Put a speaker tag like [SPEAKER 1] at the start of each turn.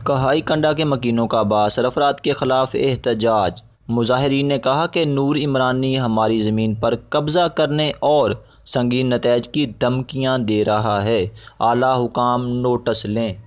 [SPEAKER 1] کہائی کنڈا کے مکینوں کا بااثر افراد کے خلاف احتجاج۔ مظاہرین نے کہا کہ نور عمرانی ہماری زمین پر قبضہ کرنے اور سنگین نتائج کی دھمکیاں دے رہا ہے، اعلیٰ حکام نوٹس لیں۔